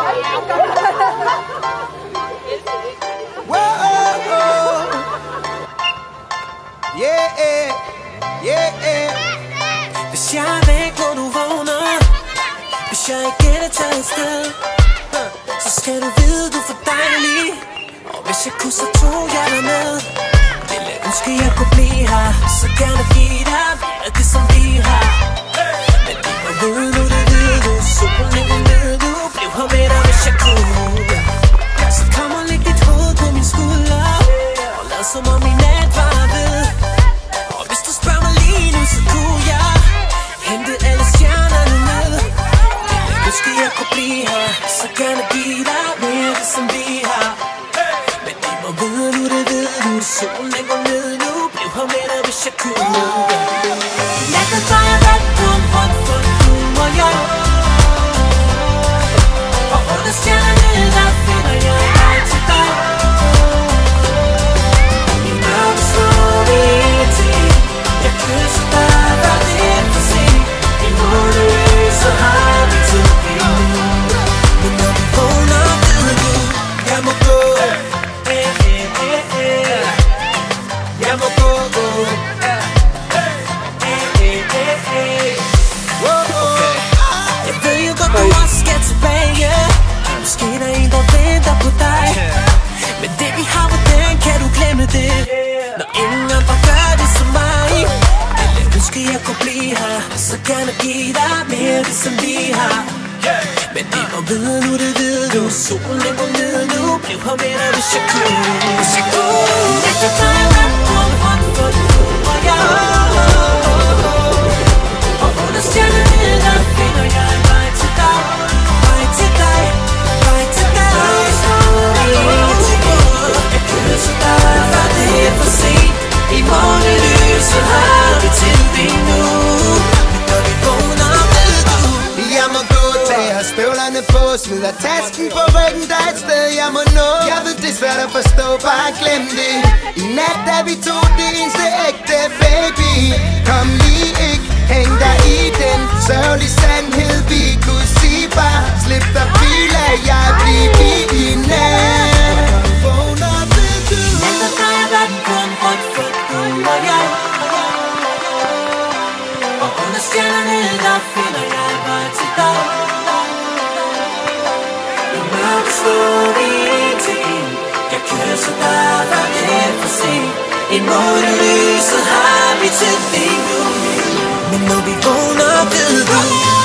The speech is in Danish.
Hvis jeg er væk, hvor du vågner, hvis jeg ikke er taget sted, så skal du vide, du er for dejlig. Og hvis jeg kunne, så tog jeg dig med. Ville ønske, jeg kunne blive her, så gerne give dig mere det, som vi har. Men det var ved nu, det ved du. Solen ikke ned, du blev her med dig, hvis jeg kunne. Så kom og læg dit hoved på min skulder, og lad som om min nat var ved. Og hvis du spørger mig lige nu, så kunne jeg hente alle stjernerne ned. Ville ønske, jeg kunne blive her, så gerne give dig mere det, som vi har. Men det var ved nu, det ved du. Solen ikke ned, nu blev her med dig, hvis jeg kunne. Natten var jeg ret rundt for du og jeg, og under stjernerne, der finder jeg vej til dig. I mørke slår vi ind til en. Jeg kysser dig, før det er for sent. I måneløse har vi tid lige nu. Men når vi vågner, ved du, jeg må gå. Jeg må gå. Jeg ved jo godt, du også skal tilbage. Måske der er en, der venter på dig. Men det vi har, hvordan kan du glemme det? Når ingen andre gør det som mig. Ville ønske, jeg kunne blive her, så gerne give dig mere det, som vi har. Men det må vide nu, det ved du. Solen ikke går ned nu, blev her med dig, hvis jeg kunne. Hvis jeg kunne. Næste dag er ret rundt for du og jeg, og under stjernerne, der finder jeg en vej til dig. Vej til dig, vej til dig. Jeg kysser dig, før det er for sent. I morgenlyset har vi tid lige nu. Men når vi vågner, ved du, jeg må gå, tage støvlerne på, smider tasken på ryggen, der er et sted jeg må nå. Jeg ved det er svært at forstå, bare glem det. I nat er vi to det eneste ægte, baby. Kom lige, ikke hæng dig i den sørgelige sandhed, vi kunne sige. Bare slip dig bil af, jeg bliver i nat. Vågner, ved du. Natten har jeg været rundt for du og jeg, og under stjernerne, der finder jeg en vej til dig. I mørke slår vi ind til en. Jeg kysser dig, før det er for sent. I månelyset har vi tid lige nu. Men når vi vågner, ved du,